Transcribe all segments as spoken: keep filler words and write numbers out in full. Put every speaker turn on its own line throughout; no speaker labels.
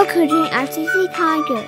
Welcome to Autistic Tiger.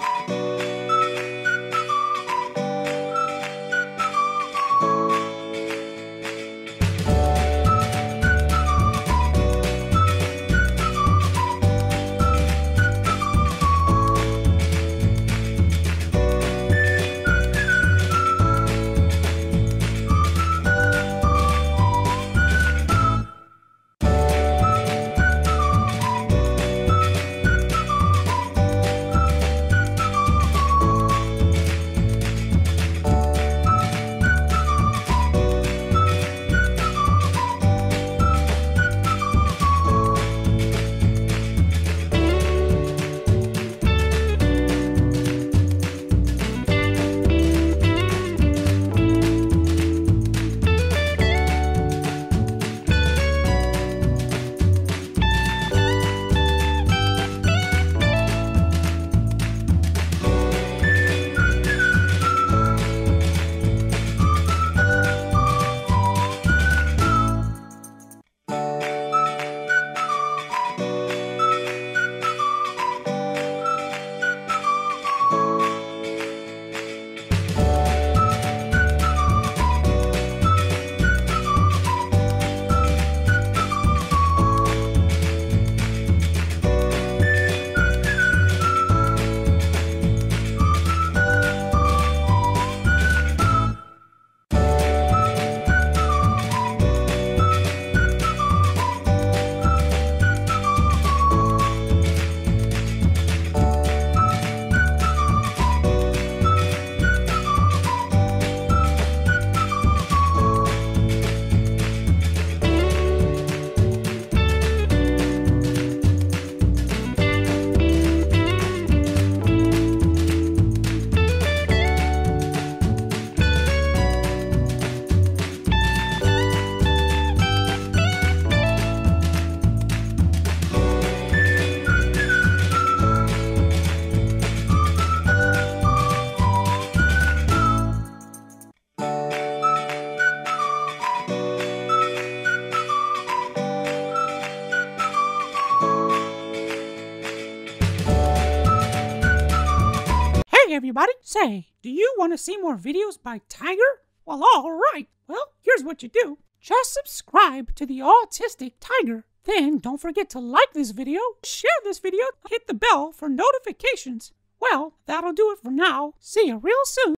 Hey everybody, say, do you want to see more videos by Tiger? Well, alright, well, here's what you do. Just subscribe to the Autistic Tiger. Then don't forget to like this video, share this video, hit the bell for notifications. Well, that'll do it for now. See you real soon.